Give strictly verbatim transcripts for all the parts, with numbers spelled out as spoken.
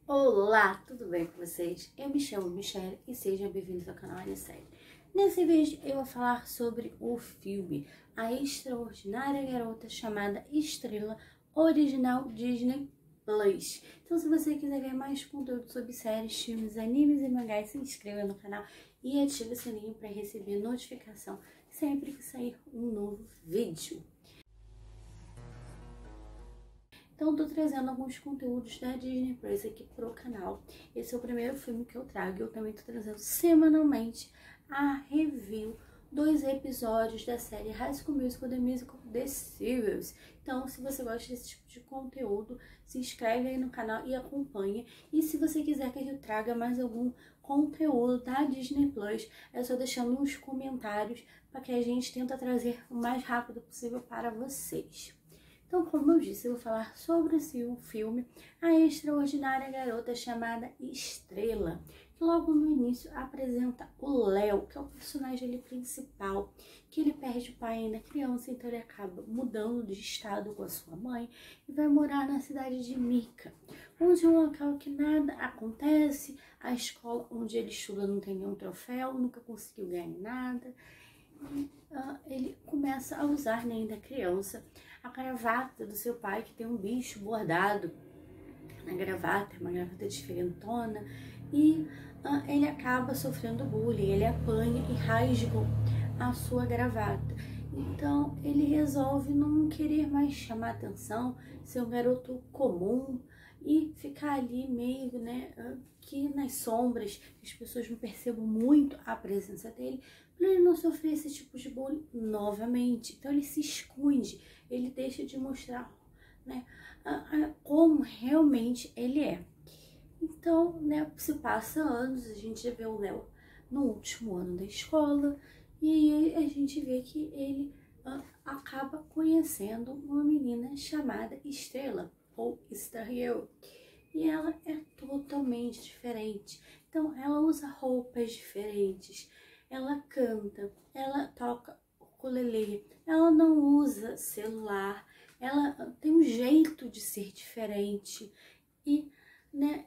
Olá, tudo bem com vocês? Eu me chamo Michelle e sejam bem-vindos ao canal Anissérie. Nesse vídeo eu vou falar sobre o filme A Extraordinária Garota Chamada Estrela, original Disney Plus. Então, se você quiser ver mais conteúdo sobre séries, filmes, animes e mangás, se inscreva no canal e ative o sininho para receber notificação sempre que sair um novo vídeo. Então, tô trazendo alguns conteúdos da Disney Plus aqui pro canal. Esse é o primeiro filme que eu trago. Eu também tô trazendo semanalmente a review dos episódios da série High School Musical, The Musical, The Series. Então, se você gosta desse tipo de conteúdo, se inscreve aí no canal e acompanha. E se você quiser que eu traga mais algum conteúdo da Disney Plus, é só deixar nos comentários para que a gente tenta trazer o mais rápido possível para vocês. Então, como eu disse, eu vou falar sobre esse filme, A Extraordinária Garota Chamada Estrela, que logo no início apresenta o Léo, que é o personagem ali principal, que ele perde o pai ainda criança, então ele acaba mudando de estado com a sua mãe e vai morar na cidade de Mika, onde é um local que nada acontece, a escola onde ele estuda não tem nenhum troféu, nunca conseguiu ganhar nada. E, uh, ele começa a usar, né, ainda criança, a gravata do seu pai, que tem um bicho bordado na gravata, uma gravata diferentona, e uh, ele acaba sofrendo bullying, ele apanha e rasgam a sua gravata. Então ele resolve não querer mais chamar atenção, ser um garoto comum e ficar ali meio, né, que nas sombras, que as pessoas não percebam muito a presença dele, para ele não sofrer esse tipo de bullying novamente. Então ele se esconde, ele deixa de mostrar, né, como realmente ele é. Então, né, se passa anos, a gente já vê o Léo no último ano da escola, e aí a gente vê que ele uh, acaba conhecendo uma menina chamada Estrela, ou Stargirl, e ela é totalmente diferente. Então ela usa roupas diferentes, ela canta, ela toca ukulele, ela não usa celular, ela tem um jeito de ser diferente e, né,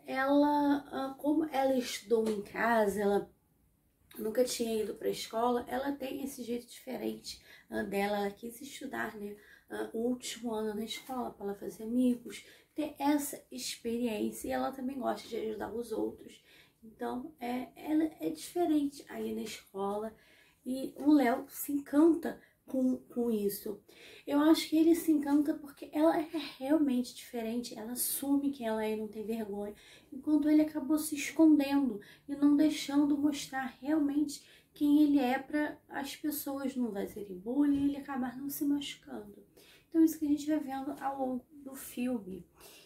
ela, como ela estudou em casa, ela nunca tinha ido para a escola, ela tem esse jeito diferente uh, dela, ela quis estudar, né, uh, o último ano na escola para ela fazer amigos, ter essa experiência, e ela também gosta de ajudar os outros. Então, é, ela é diferente aí na escola e o Léo se encanta com, com isso. Eu acho que ele se encanta porque ela é realmente diferente, ela assume que ela é e não tem vergonha, enquanto ele acabou se escondendo e não deixando mostrar realmente quem ele é para as pessoas não fazerem bullying e ele acabar não se machucando. Então, isso que a gente vai vendo ao longo do filme.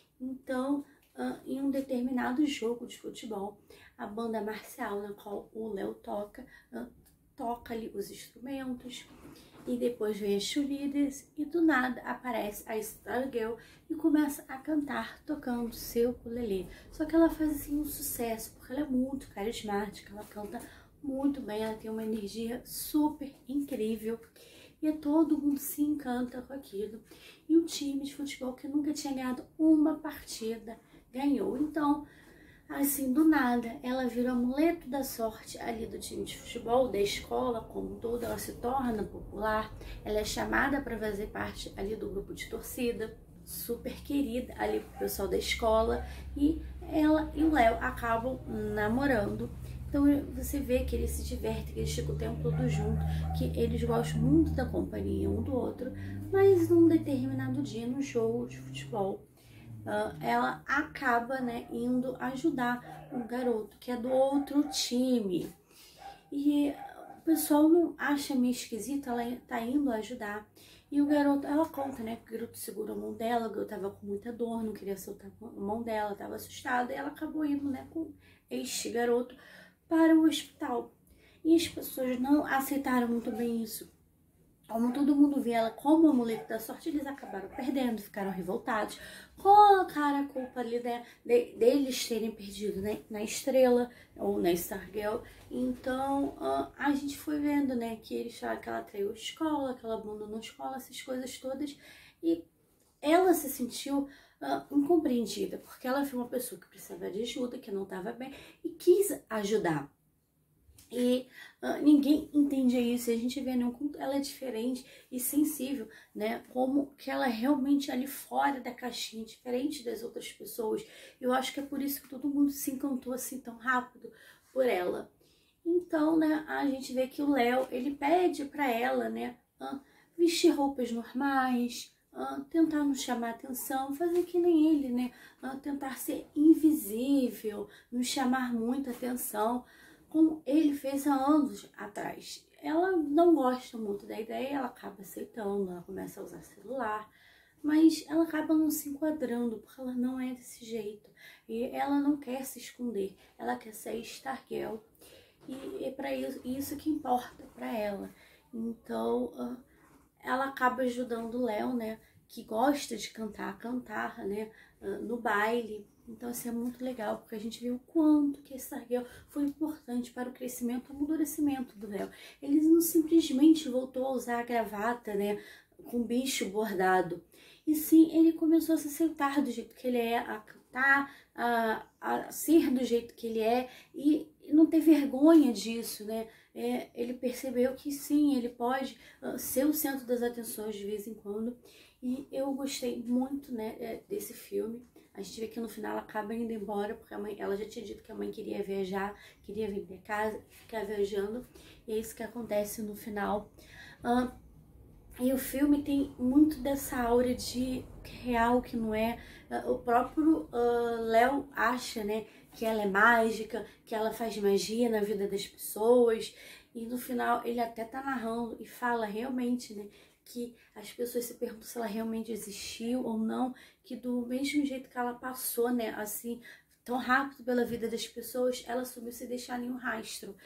Então, Uh, em um determinado jogo de futebol, a banda marcial na qual o Léo toca, uh, toca ali os instrumentos, e depois vem as cheerleaders, e do nada aparece a Stargirl e começa a cantar tocando seu ukulele. Só que ela faz assim um sucesso, porque ela é muito carismática, ela canta muito bem, ela tem uma energia super incrível, e todo mundo se encanta com aquilo. E o time de futebol, que nunca tinha ganhado uma partida, ganhou. Então, assim, do nada, ela vira o amuleto da sorte ali do time de futebol, da escola como um todo, ela se torna popular, ela é chamada para fazer parte ali do grupo de torcida, super querida ali pro pessoal da escola, e ela e o Léo acabam namorando. Então você vê que eles se divertem, que eles ficam o tempo todo junto, que eles gostam muito da companhia um do outro, mas num determinado dia no jogo de futebol, Uh, ela acaba, né, indo ajudar um garoto que é do outro time. E o pessoal não acha meio esquisito, ela tá indo ajudar. E o garoto, ela conta, né, que o garoto segura a mão dela, o garoto tava com muita dor, não queria soltar a mão dela, tava assustada. E ela acabou indo, né, com este garoto para o hospital. E as pessoas não aceitaram muito bem isso. Como todo mundo vê ela como amuleto da sorte, eles acabaram perdendo, ficaram revoltados, colocaram a culpa ali, né, de, deles terem perdido, né, na Estrela ou na Stargirl. Então uh, a gente foi vendo, né, que eles falaram que ela traiu a escola, que ela abandonou a escola, essas coisas todas, e ela se sentiu uh, incompreendida, porque ela foi uma pessoa que precisava de ajuda, que não estava bem e quis ajudar. E uh, ninguém entende isso, a gente vê, não, ela é diferente e sensível, né? Como que ela é realmente ali fora da caixinha, diferente das outras pessoas. Eu acho que é por isso que todo mundo se encantou assim tão rápido por ela. Então, né, a gente vê que o Léo, ele pede pra ela, né, uh, vestir roupas normais, uh, tentar não chamar atenção, fazer que nem ele, né, uh, tentar ser invisível, não chamar muita atenção, como ele fez há anos atrás. Ela não gosta muito da ideia, ela acaba aceitando, ela começa a usar celular, mas ela acaba não se enquadrando, porque ela não é desse jeito. E ela não quer se esconder, ela quer ser Stargirl. E é para isso, isso que importa para ela. Então, uh, ela acaba ajudando o Léo, né, que gosta de cantar, cantar, né, uh, no baile. Então, isso é muito legal, porque a gente vê o quanto que esse Stargirl foi importante para o crescimento, o amadurecimento do Léo. Ele não simplesmente voltou a usar a gravata, né, com bicho bordado. E sim, ele começou a se aceitar do jeito que ele é, a cantar, a, a ser do jeito que ele é e não ter vergonha disso, né? É, ele percebeu que sim, ele pode uh, ser o centro das atenções de vez em quando. E eu gostei muito, né, desse filme. A gente vê que no final ela acaba indo embora, porque a mãe, ela já tinha dito que a mãe queria viajar, queria vender casa, ficar viajando. E é isso que acontece no final. Uh, E o filme tem muito dessa aura de real, que não é. O próprio uh, Léo acha, né, que ela é mágica, que ela faz magia na vida das pessoas. E no final ele até tá narrando e fala realmente, né, que as pessoas se perguntam se ela realmente existiu ou não, que do mesmo jeito que ela passou, né, assim, tão rápido pela vida das pessoas, ela sumiu sem deixar nenhum rastro.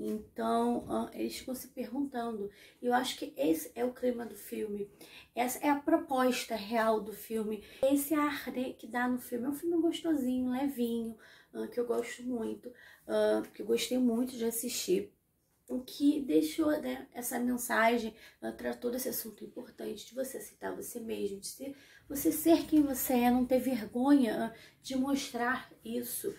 Então, eles ficam se perguntando. E eu acho que esse é o clima do filme. Essa é a proposta real do filme. Esse ar, né, que dá no filme. É um filme gostosinho, levinho, que eu gosto muito, que eu gostei muito de assistir. O que deixou, né, essa mensagem, tratou desse assunto importante de você aceitar você mesmo, de ser, você ser quem você é, não ter vergonha de mostrar isso.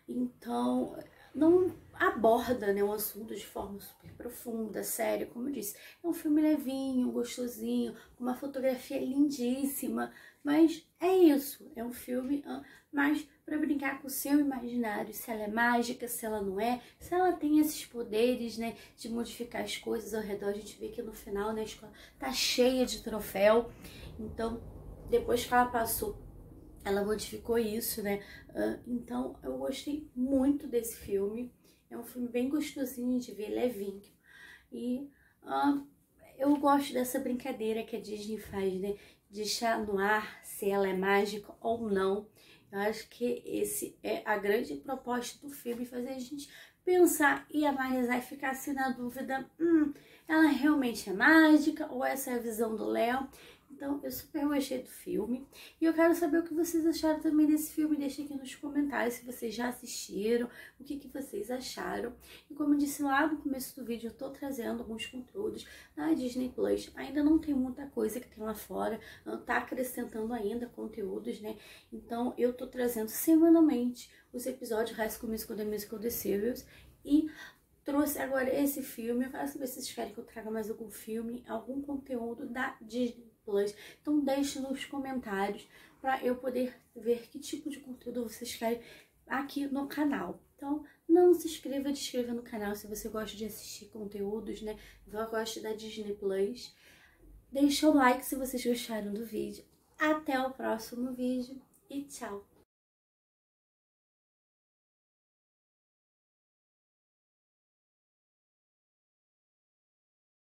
Então, não aborda, né, o assunto de forma super profunda, séria, como eu disse. É um filme levinho, gostosinho, com uma fotografia lindíssima, mas é isso, é um filme uh, mais para brincar com o seu imaginário, se ela é mágica, se ela não é, se ela tem esses poderes, né, de modificar as coisas ao redor. A gente vê que no final, né, a escola tá cheia de troféu, então depois que ela passou, ela modificou isso, né? Uh, então, eu gostei muito desse filme. É um filme bem gostosinho de ver, levinho. E uh, eu gosto dessa brincadeira que a Disney faz, né? De deixar no ar se ela é mágica ou não. Eu acho que esse é a grande proposta do filme, fazer a gente pensar e analisar e ficar assim na dúvida, hum, ela realmente é mágica ou essa é a visão do Léo? Então, eu super gostei do filme. E eu quero saber o que vocês acharam também desse filme. Deixa aqui nos comentários se vocês já assistiram, o que, que vocês acharam. E como eu disse lá no começo do vídeo, eu tô trazendo alguns conteúdos na Disney Plus. Ainda não tem muita coisa que tem lá fora, tá acrescentando ainda conteúdos, né? Então, eu tô trazendo semanalmente os episódios High School Musical, The Musical, The Series. E trouxe agora esse filme. Eu quero saber se vocês querem que eu traga mais algum filme, algum conteúdo da Disney Plus. Então deixe nos comentários para eu poder ver que tipo de conteúdo vocês querem aqui no canal. Então não se inscreva, se inscreva no canal se você gosta de assistir conteúdos, né? Gosta da Disney Plus. Deixa o like se vocês gostaram do vídeo. Até o próximo vídeo e tchau!